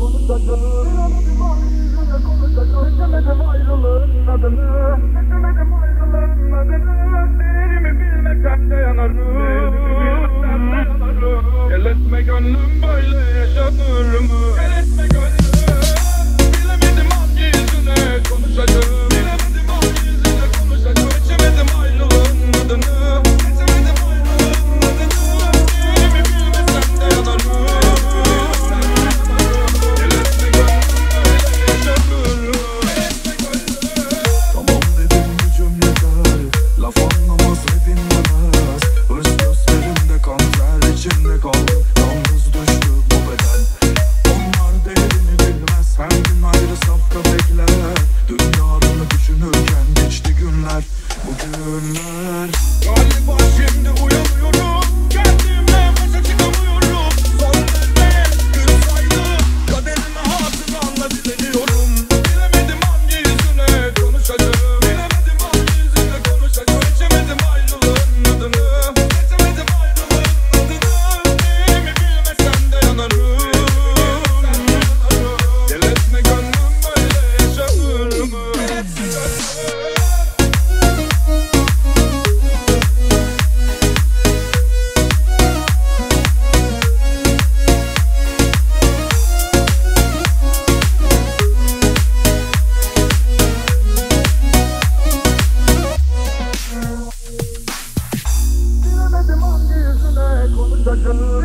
konuşacağım. Bilemedim hangi yüzüne konuşacağım. Seçemedim ayrılığın adını. Seçemedim ayrılığın adını. Değerimi bilmekten de yanarım. Gel etme gönlüm böyle yaşanır mı? Gel etme gönlüm. Bilemedim hangi yüzüne konuşacağım. Bilemedim hangi yüzüne konuşacağım. Seçemedim ayrılığın adını. Seçemedim ayrılığın adını. Değerimi bilmesem de yanarım. Gel etme gönlüm böyle yaşanır mı? Tamam dedim gücüm yeter. Laf anlamaz ve dinlemez. Hırs gözlerimde kan ter içimde kaldı. Yalnız düştü bu beden. Onlar değerini bilmez. Her gün ayrı safta bekler. Dün yarını düşünürken geçti günler. Bu günler Galiba şimdi uyanıyorum. Kendimle başa çıkamıyorum. Son nefes gün saydım. Kaderime hatıranla dileniyorum. Bilemedim hangi yüzüne konuşacağım. Bilemedim hangi yüzüne konuşacağım. Seçemedim ayrılığın adını. Seçemedim ayrılığın adını. Neyimi bilmesem de yanarım. Gel etme gönlüm böyle yaşanır mı? Bilemedim hangi yüzüne konuşacağım.